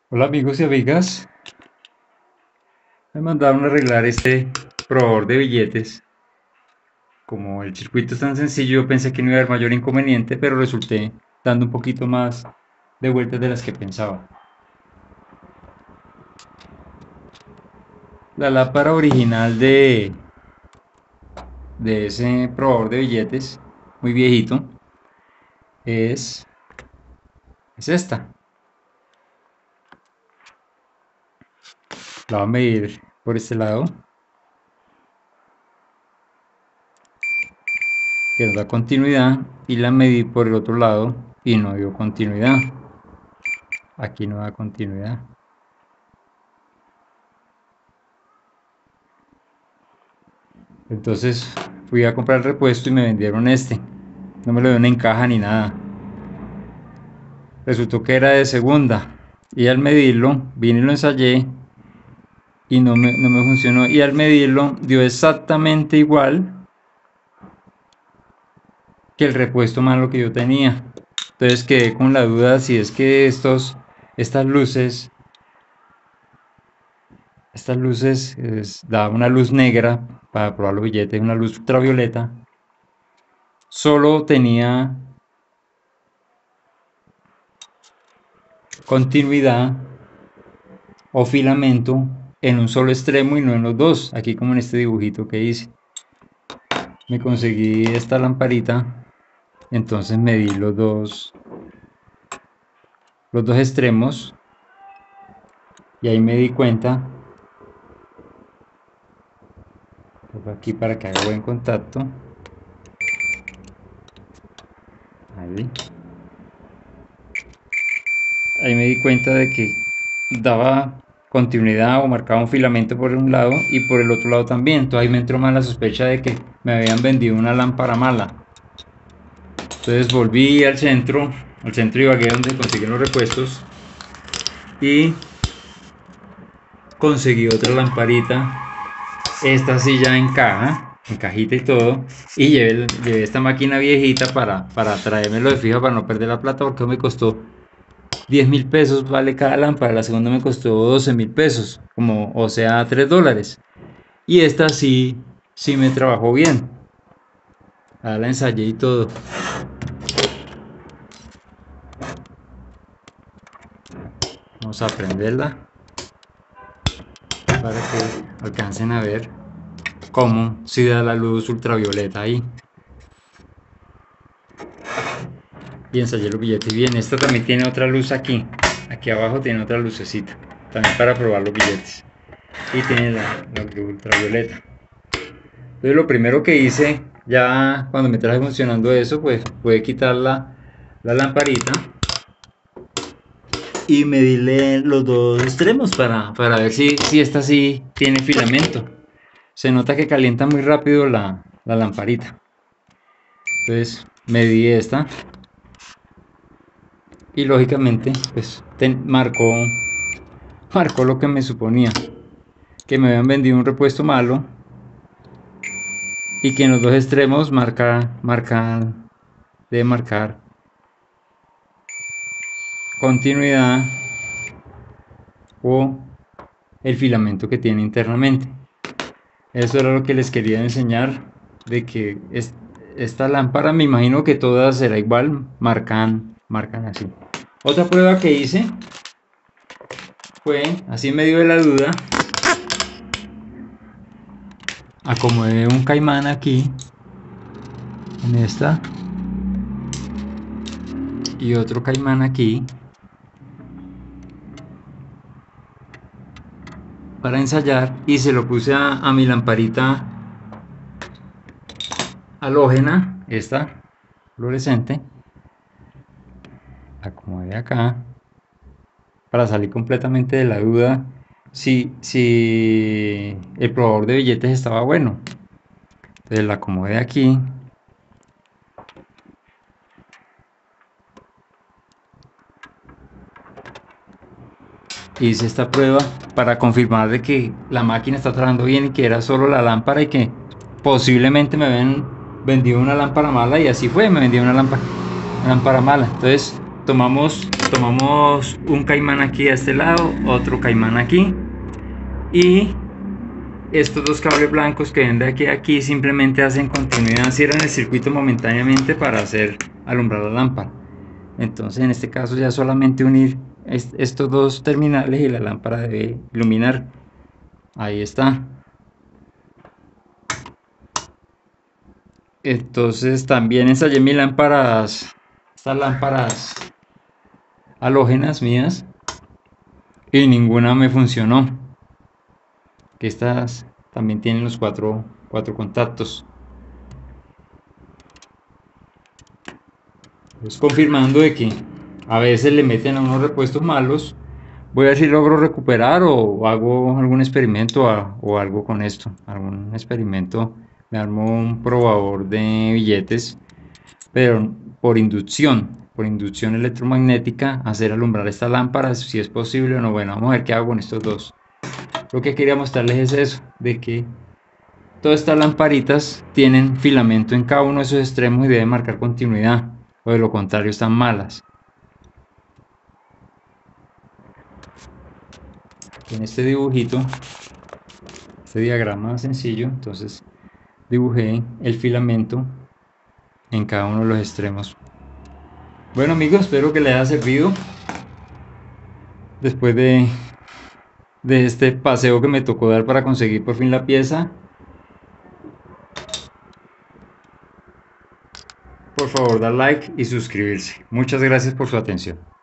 Hola amigos y amigas, me mandaron a arreglar este probador de billetes. Como el circuito es tan sencillo, yo pensé que no iba a haber mayor inconveniente, pero resulté dando un poquito más de vueltas de las que pensaba. La lámpara original de ese probador de billetes, muy viejito, es, es esta. La voy a medir por este lado, que nos da continuidad, y la medí por el otro lado y no dio continuidad. Aquí no da continuidad. Entonces fui a comprar el repuesto y me vendieron este. No me lo dieron en caja ni nada. Resultó que era de segunda. Y al medirlo, vine y lo ensayé y no me funcionó. Y al medirlo dio exactamente igual que el repuesto malo que yo tenía. Entonces quedé con la duda si es que estas luces, da una luz negra para probar los billetes, una luz ultravioleta. Solo tenía continuidad o filamento en un solo extremo y no en los dos, aquí como en este dibujito que hice. Me conseguí esta lamparita, entonces medí los dos extremos y ahí me di cuenta, aquí para que haga buen contacto, ahí, ahí me di cuenta de que daba continuidad o marcaba un filamento por un lado y por el otro lado también. Entonces ahí me entró más la sospecha de que me habían vendido una lámpara mala. Entonces volví al centro de Ibagué donde conseguí los repuestos y conseguí otra lamparita. Esta sí ya en caja, en cajita y todo. Y llevé esta máquina viejita para traérmelo de fija para no perder la plata porque me costó 10.000 pesos vale cada lámpara. La segunda me costó 12.000 pesos, como, o sea, $3. Y esta sí me trabajó bien. Ahora la ensayé y todo. Vamos a prenderla para que alcancen a ver cómo si da la luz ultravioleta ahí. Y ensayé los billetes bien. Esta también tiene otra luz aquí. Aquí abajo tiene otra lucecita. También para probar los billetes. Y tiene la luz ultravioleta. Entonces lo primero que hice, ya cuando me traje funcionando eso, pues fue quitar la lamparita y medirle los dos extremos para ver si esta sí tiene filamento. Se nota que calienta muy rápido la lamparita. Entonces medí esta y lógicamente pues marcó lo que me suponía, que me habían vendido un repuesto malo y que en los dos extremos debe marcar continuidad o el filamento que tiene internamente. Eso era lo que les quería enseñar, de que esta lámpara, me imagino que todas será igual, marcan así. Otra prueba que hice fue, así en medio de la duda, acomodé un caimán aquí, en esta, y otro caimán aquí, para ensayar, y se lo puse a mi lamparita halógena, esta fluorescente, la acomodé acá, para salir completamente de la duda si el probador de billetes estaba bueno. Entonces la acomodé aquí. Hice esta prueba para confirmar de que la máquina está trabajando bien y que era solo la lámpara y que posiblemente me habían vendido una lámpara mala, y así fue, me vendieron una lámpara mala. Entonces tomamos un caimán aquí a este lado, otro caimán aquí, y estos dos cables blancos que ven de aquí a aquí simplemente hacen continuidad, cierran el circuito momentáneamente para hacer alumbrar la lámpara. Entonces en este caso ya solamente unir estos dos terminales y la lámpara debe iluminar. Ahí está. Entonces también ensayé mis lámparas, estas lámparas halógenas mías, y ninguna me funcionó. Que estas también tienen los cuatro contactos. Pues confirmando de que a veces le meten a unos repuestos malos. Voy a ver si logro recuperar o hago algún experimento o algo con esto. Algún experimento. Me armo un probador de billetes, pero por inducción electromagnética, hacer alumbrar estas lámparas, si es posible o no. Bueno, vamos a ver qué hago con estos dos. Lo que quería mostrarles es eso, de que todas estas lamparitas tienen filamento en cada uno de esos extremos y deben marcar continuidad, o de lo contrario están malas. En este dibujito, este diagrama sencillo, entonces dibujé el filamento en cada uno de los extremos. Bueno amigos, espero que les haya servido. Después de este paseo que me tocó dar para conseguir por fin la pieza, por favor dar like y suscribirse. Muchas gracias por su atención.